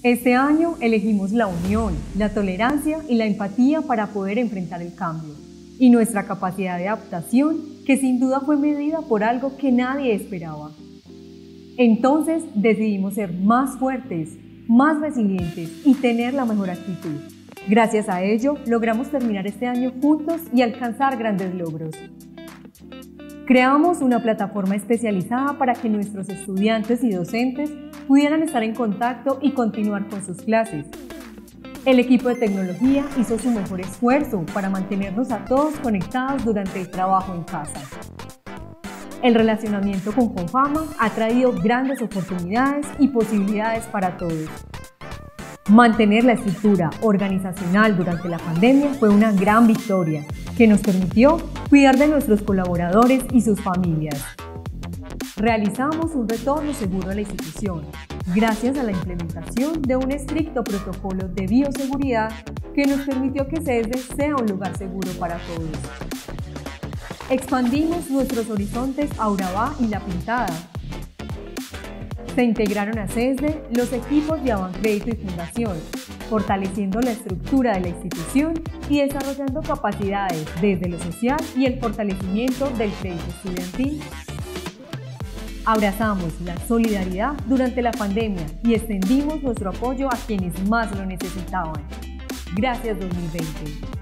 Este año elegimos la unión, la tolerancia y la empatía para poder enfrentar el cambio, y nuestra capacidad de adaptación, que sin duda fue medida por algo que nadie esperaba. Entonces decidimos ser más fuertes, más resilientes y tener la mejor actitud. Gracias a ello, logramos terminar este año juntos y alcanzar grandes logros. Creamos una plataforma especializada para que nuestros estudiantes y docentes pudieran estar en contacto y continuar con sus clases. El equipo de tecnología hizo su mejor esfuerzo para mantenernos a todos conectados durante el trabajo en casa. El relacionamiento con Confama ha traído grandes oportunidades y posibilidades para todos. Mantener la estructura organizacional durante la pandemia fue una gran victoria que nos permitió cuidar de nuestros colaboradores y sus familias. Realizamos un retorno seguro a la institución, gracias a la implementación de un estricto protocolo de bioseguridad que nos permitió que CESDE sea un lugar seguro para todos. Expandimos nuestros horizontes a Urabá y La Pintada. Se integraron a CESDE los equipos de Abancrédito y Fundación, fortaleciendo la estructura de la institución y desarrollando capacidades desde lo social y el fortalecimiento del crédito estudiantil. Abrazamos la solidaridad durante la pandemia y extendimos nuestro apoyo a quienes más lo necesitaban. Gracias 2020.